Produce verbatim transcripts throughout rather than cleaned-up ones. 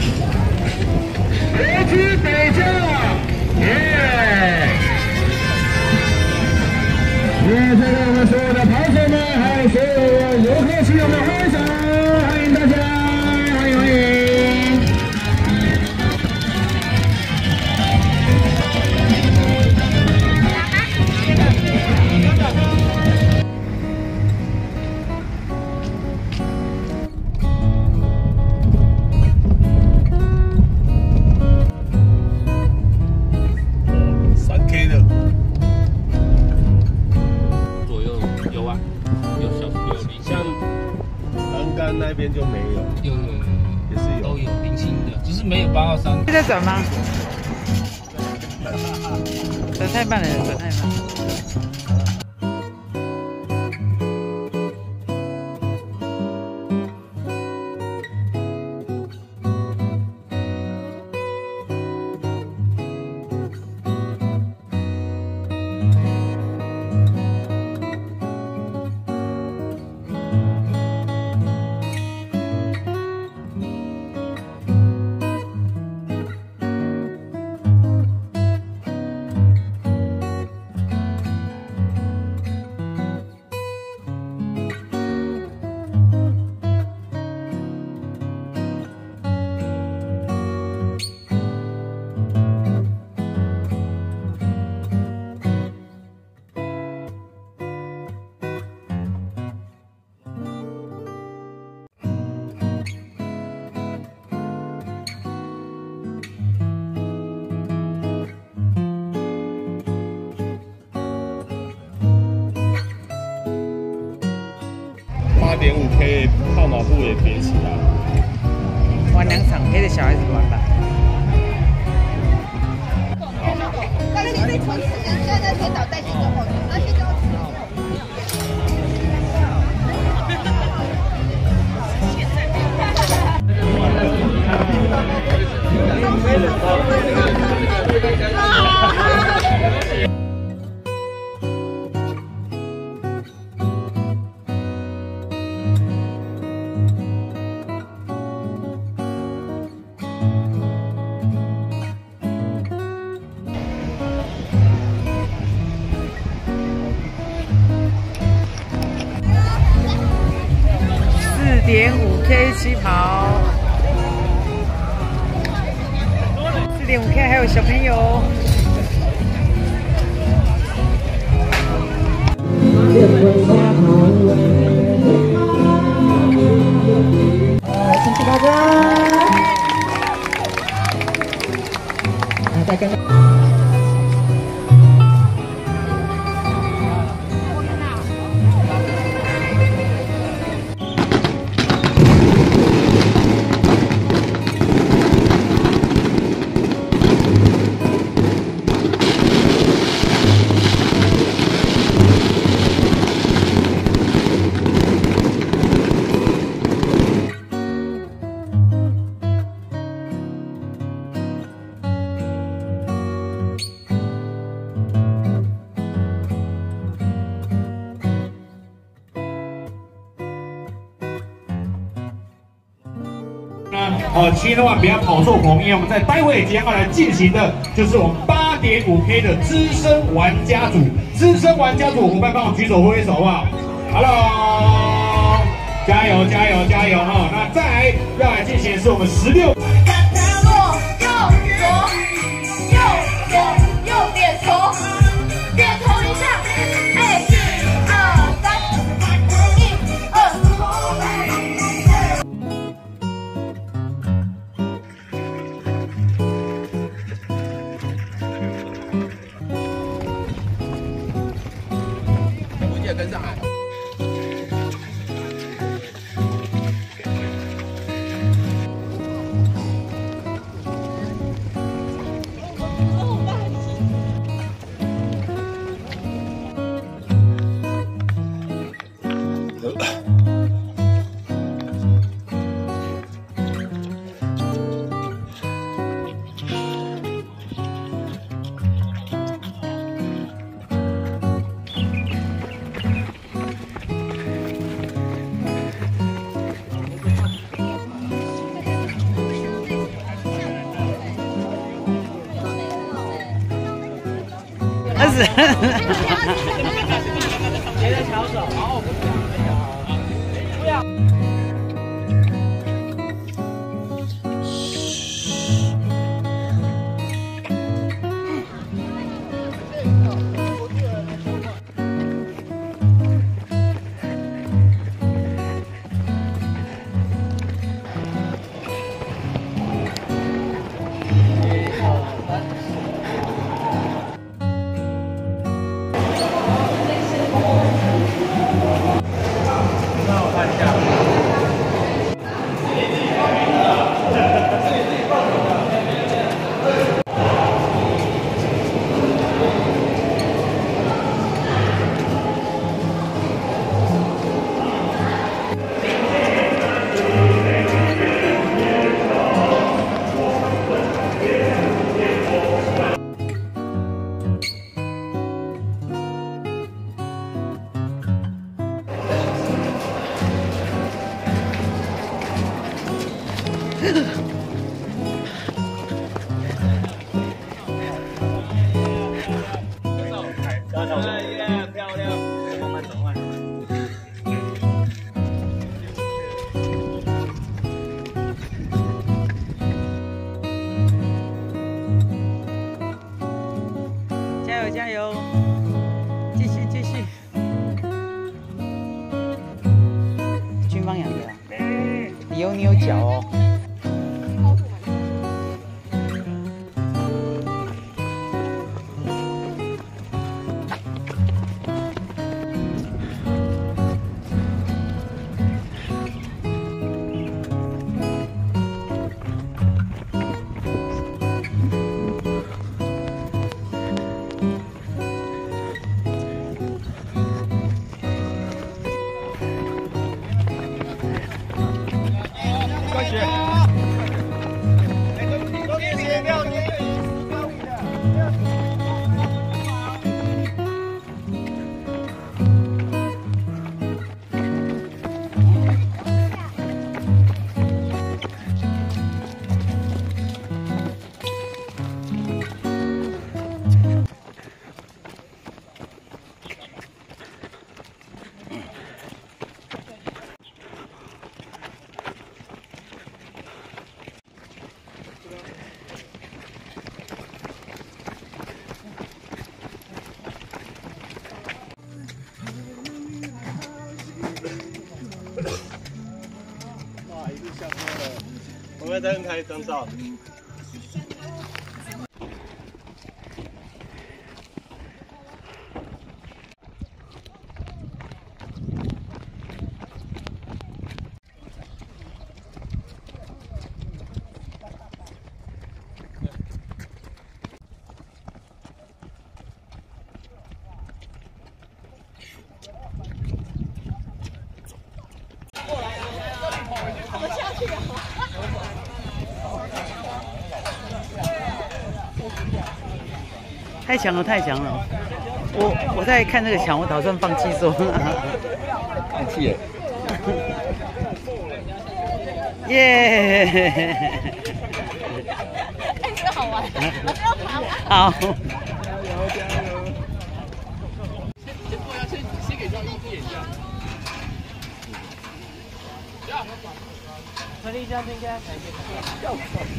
国际北将，耶！也再给我们所有的跑手们，还有所有游客亲友们挥手，欢迎大家，欢迎欢迎。 那边就没有， 有有有， 也是有， 都有零星的，只是没有八号山。 在转吗？转太慢了，转太慢。 八点五 K 号码布也叠起来， 玩两场陪着小孩子玩吧。 但是你在存时间，现在可以找代金就好了，那些就要存。 四点五 K 起跑，四点五 K 还有小朋友。 谢谢大家。来，再跟。 呃，千万不要跑错棚，因为我们在待会即将要来进行的，就是我们八点五 K 的资深玩家组。资深玩家组伙伴帮我举手挥挥手，好不好 ？Hello， 加油加油加油哈！那再来要来进行的是我们十六。 跟上来。 是。 别在抢手，好，不要。漂亮，慢慢走，慢。 加油加油，继续继续。军方养的，以后你有脚哦。 哇，一路下坡了，我们再拍一张照。 太强了，太强了！我我在看这个墙，我打算放弃说。 放弃了。 耶！ 哎，这个好玩，我要爬完。 好。 加油加油！ 先不要先先给庄一演一下。陈立江应该要。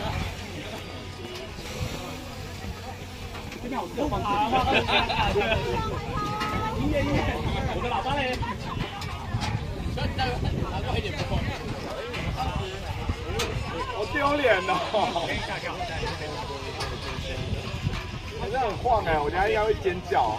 不爬吗？音乐音乐，我的喇叭嘞！拿过一点不错。 好丢脸哦！好像很晃哎，我等下应该会尖叫。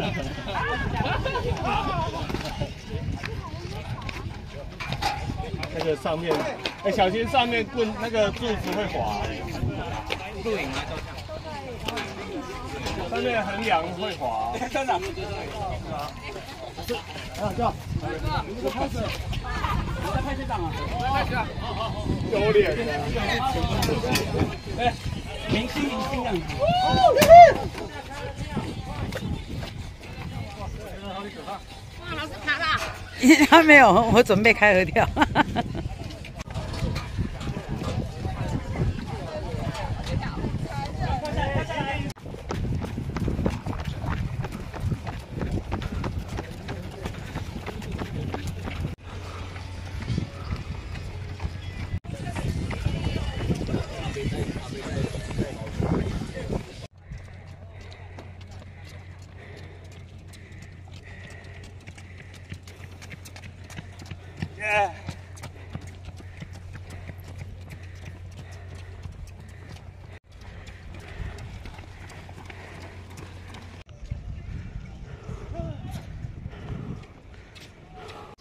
那个上面，哎，小心上面棍那个柱子会滑。 录影吗？照相。 上面横梁会滑，真的。是，啊，这，我开始， 你在拍这档啊？开始啊！好好好。 丢脸。 哎，明星明星样子。哇，老师卡了。 他没有，我准备开合跳。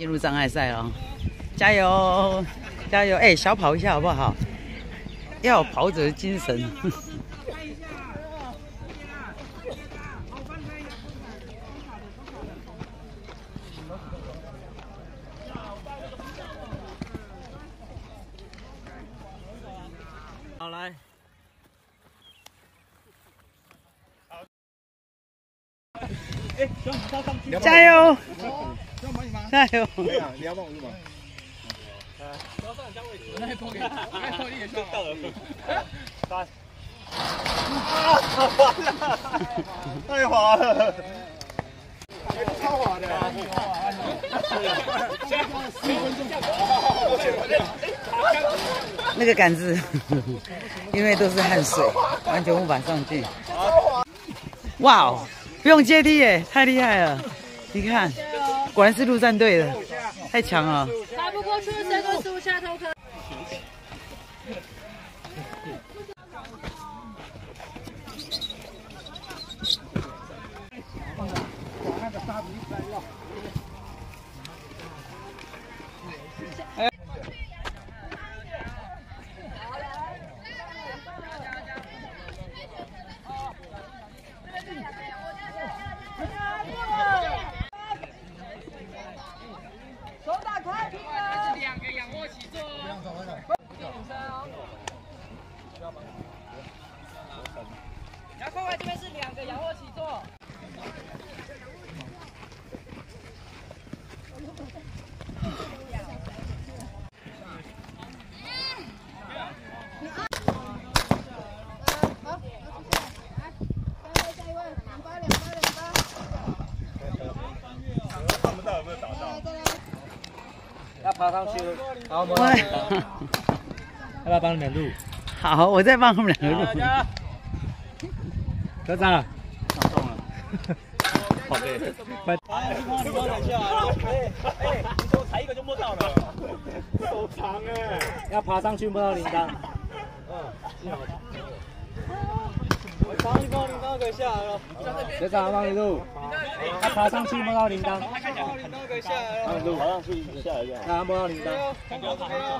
进入障碍赛了，加油，加油！哎、欸，小跑一下好不好？要有跑者的精神。 好来。 加油！加油！ 对啊，你要帮我录吗？我要上你家位置。我那拖给，我那拖你也上到了。三。太滑了！超滑的。 那个杆子，因为都是汗水，完全无法上去。哇哦！ 不用阶梯耶，太厉害了！你看，果然是陆战队的，太强了。 爬不过去，这个树下头可。手打开，这是两个仰卧起坐哦。然后这边是两个仰卧起坐。 要爬上去，好，我们要不要帮你们录？ 好，我再帮他们两个录。 科长，上动了。好累。快！哎，你帮我等一下啊！哎哎，你说踩一个就摸到了，手长哎。要爬上去摸到铃铛。嗯，幸好。我帮你帮铃铛给下来了。学长，帮你录。他爬上去摸到铃铛。摸铃铛给下来了。帮你录，爬上去下来就好。让他摸到铃铛。感觉怎么样？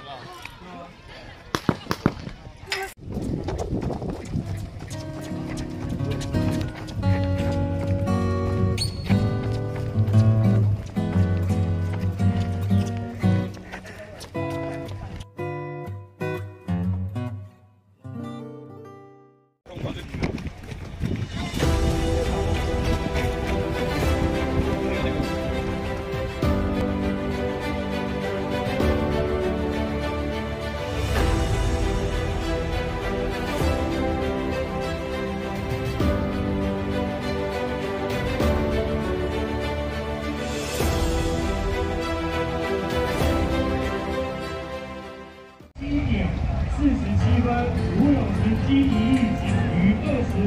四十七分，吴永慈积极预警于二十。